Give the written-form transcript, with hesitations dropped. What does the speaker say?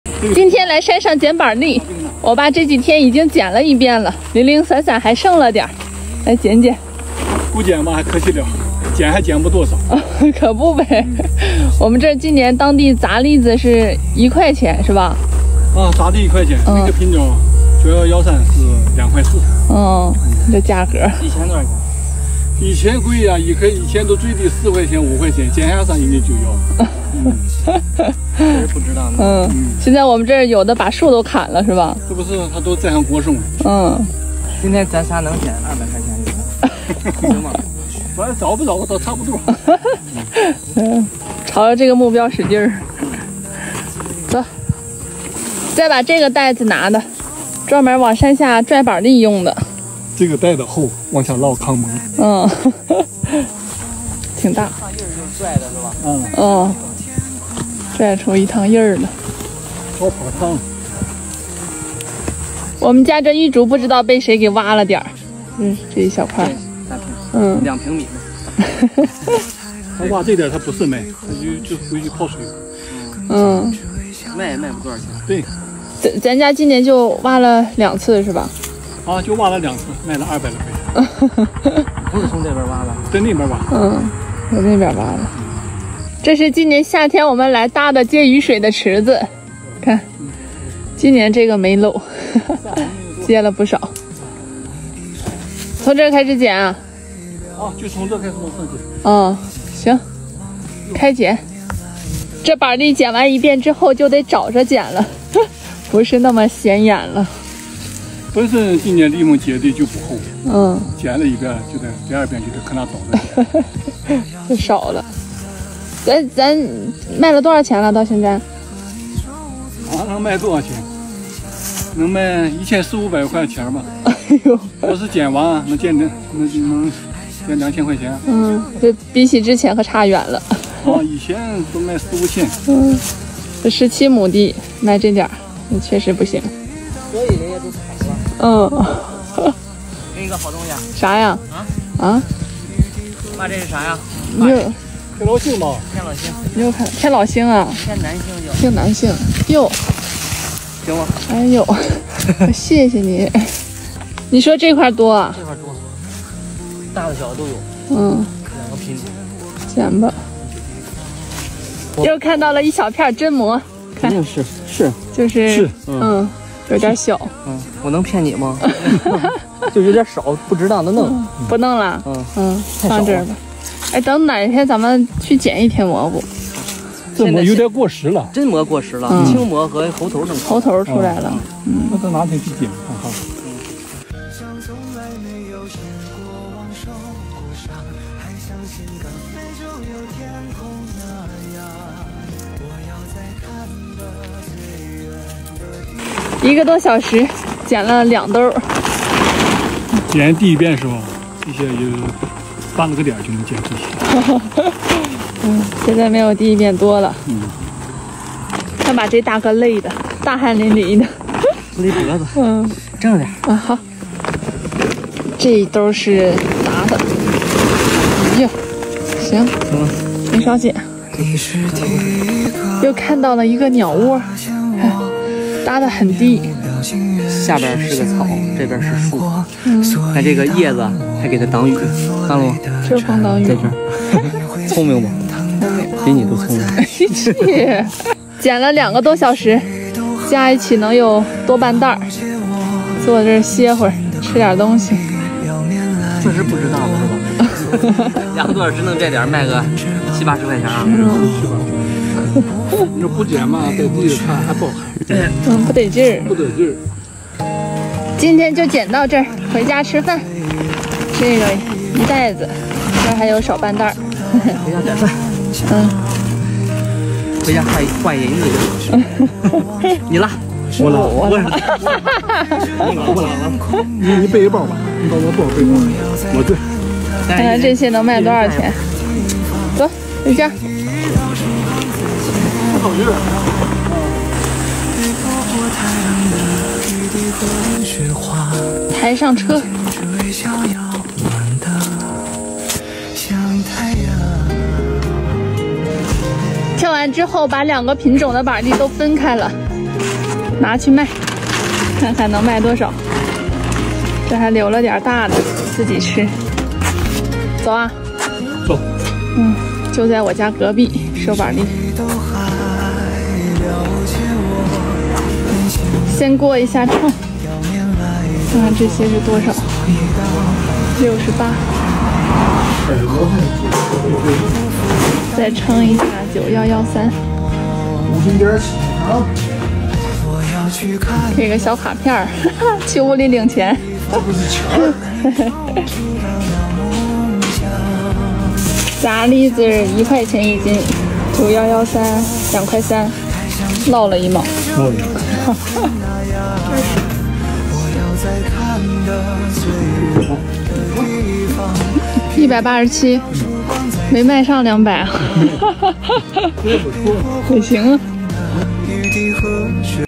今天来山上捡板栗，我爸这几天已经捡了一遍了，零零散散还剩了点儿，来捡捡。 不捡吧，还可惜了，捡还捡不多少。 可不呗，我们这今年当地砸栗子是1块钱是吧？ 啊，砸的1块钱，那个品种9113是2块4。 这价格。 以前多少钱？ 以前贵呀，以前都最低4块钱、5块钱，捡下山人家就要。 这是不知道呢。 现在我们这儿有的把树都砍了是吧？ 是不是？他都栽上果树。 今天咱仨能捡200块钱就行吗？ 反正找不着都差不多。 朝着这个目标使劲儿。走，再把这个袋子拿的，专门往山下拽板栗用的。 这个袋子厚，往下捞糠秆。 挺大。 趟印儿就拽的是吧？拽出一趟印儿了。 好跑汤。 我们家这玉竹不知道被谁给挖了点儿，这一小块。 2平米呢。 他挖这点他不是卖，他就回去泡水。 卖也卖不多少钱。 对。 咱家今年就挖了2次是吧？ 啊，就挖了2次，卖了200多块钱。 不是从这边挖的， 在那边挖。 在那边挖的。这是今年夏天我们来搭的接雨水的池子，看，今年这个没漏，接了不少。从这儿开始捡啊？ 就从这开始往上捡。 行，开捡。这板栗捡完一遍之后就得找着捡了，不是那么显眼了。 本身今年栗木结的就不厚，捡了一遍就得第2遍就得可那找着捡， 就少了。咱卖了多少钱了？到现在？ 能卖多少钱？能卖1400-1500块钱吧。要是捡完能捡2000块钱。 这比起之前可差远了。 以前都卖4-5千。 这17亩地卖这点儿，确实不行。 所以人家都砍了。给你个好东西。 啥呀？ 妈，这是啥呀？ 天老星吧？ 天老星。 你又看天老星啊？ 天南星叫。 天南星。哟。 行吗？ 哎呦，谢谢你。你说这块多啊？ 这块多，大的小的都有。 2 个品种。 捡吧。又看到了一小片真蘑，看。 是。 就是有点小。 我能骗你吗？就有点少，不值当的弄。 不弄了。放这儿吧。哎，等哪天咱们去捡一天蘑菇。 这蘑有点过时了。 真蘑过时了，青蘑和猴头正。 猴头出来了。 那咱哪天去捡看看？ 1个多小时，捡了2兜。 捡第1遍的时候，这些有半个点就能捡这些。 现在没有第1遍多了。看把这大哥累的，大汗淋漓的， 勒脖子。正着点。 好。这一兜是杂的。行，没少捡。又看到了一个鸟窝，搭得很低， 下边是个草，这边是树。看这个叶子还给它挡雨，看了吗？ 遮风挡雨。 在这儿，聪明不？比你都聪明。 捡了2个多小时，加一起能有多半袋儿。坐这儿歇会儿，吃点东西。 这是不知道的是吧？2个多小时能这点卖个70-80块钱啊？ 你说不捡嘛，在地里看还不好看。 不得劲儿。 不得劲儿。 今天就捡到这儿，回家吃饭。这个1袋子，这还有少半袋儿。 回家点饭。回家换银子去。你拉。 我拉。我拉。你背一包吧，你把我包背包。我这。 看看这些能卖多少钱？走，回家。 好热。 抬上车。挑完之后，把2个品种的板栗都分开了， 拿去卖，看看能卖多少。这还留了点大的，自己吃。走啊！ 走。 就在我家隔壁手板里。先过一下秤，看看这些是多少？68。再称一下9113。给个小卡片儿，去屋里领钱。炸栗子1块钱1斤，9113 2块3，落了1毛。187，没卖上200啊。也行啊。